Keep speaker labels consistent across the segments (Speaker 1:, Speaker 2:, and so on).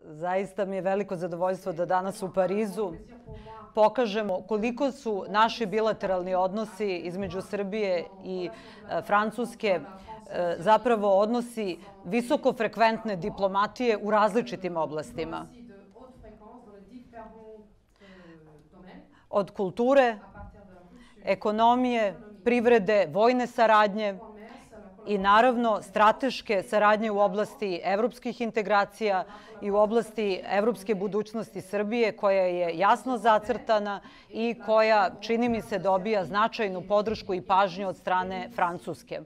Speaker 1: Zaista mi je veliko zadovoljstvo da danas u Parizu pokažemo koliko su naši bilateralni odnosi između Srbije i Francuske zapravo odnosi visokofrekventne diplomatije u različitim oblastima. Od kulture, ekonomije, privrede, vojne saradnje i naravno strateške saradnje u oblasti evropskih integracija i u oblasti evropske budućnosti Srbije, koja je jasno zacrtana i koja, čini mi se, dobija značajnu podršku i pažnju od strane Francuske.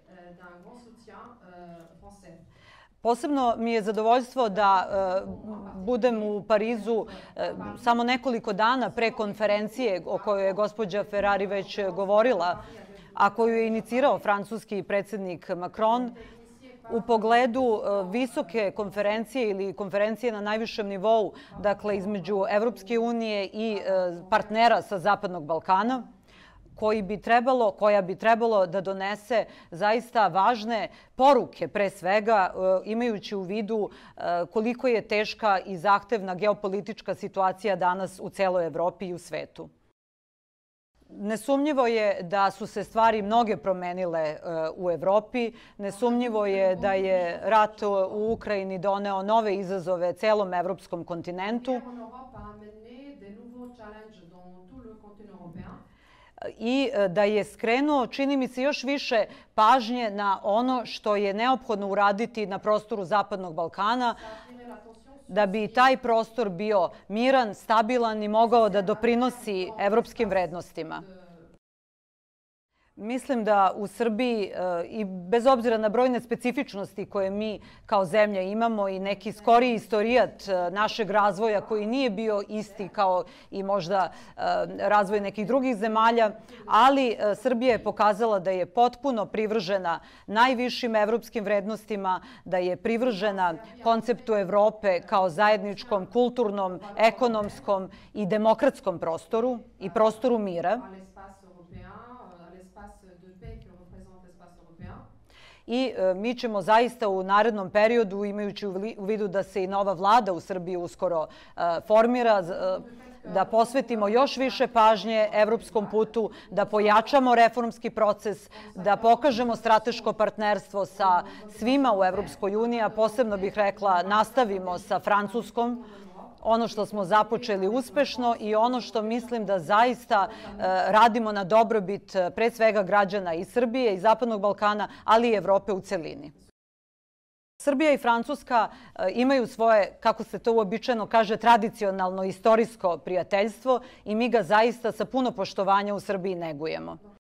Speaker 1: Posebno mi je zadovoljstvo da budem u Parizu samo nekoliko dana pre konferencije o kojoj je gospođa Ferrari već govorila, a koju je inicirao francuski predsjednik Macron, u pogledu visoke konferencije ili konferencije na najvišem nivou, dakle između Evropske unije i partnera sa Zapadnog Balkana, koja bi trebalo da donese zaista važne poruke, pre svega imajući u vidu koliko je teška i zahtevna geopolitička situacija danas u celoj Evropi i u svetu. Nesumnjivo je da su se stvari mnoge promenile u Evropi. Nesumnjivo je da je rat u Ukrajini doneo nove izazove celom evropskom kontinentu i da je skrenuo, čini mi se, još više pažnje na ono što je neophodno uraditi na prostoru Zapadnog Balkana, da bi taj prostor bio miran, stabilan i mogao da doprinosi evropskim vrednostima. Mislim da u Srbiji, i bez obzira na brojne specifičnosti koje mi kao zemlja imamo i neki skoriji istorijat našeg razvoja koji nije bio isti kao i možda razvoj nekih drugih zemalja, ali Srbija je pokazala da je potpuno privržena najvišim evropskim vrednostima, da je privržena konceptu Evrope kao zajedničkom, kulturnom, ekonomskom i demokratskom prostoru i prostoru mira. I mi ćemo zaista u narednom periodu, imajući u vidu da se i nova vlada u Srbiji uskoro formira, da posvetimo još više pažnje evropskom putu, da pojačamo reformski proces, da pokažemo strateško partnerstvo sa svima u Evropskoj uniji, a posebno bih rekla nastavimo sa Francuskom, ono što smo započeli uspešno i ono što mislim da zaista radimo na dobrobit pre svega građana i Srbije i Zapadnog Balkana, ali i Evrope u celini. Srbija i Francuska imaju svoje, kako se to uobičajeno kaže, tradicionalno istorijsko prijateljstvo i mi ga zaista sa puno poštovanja u Srbiji negujemo.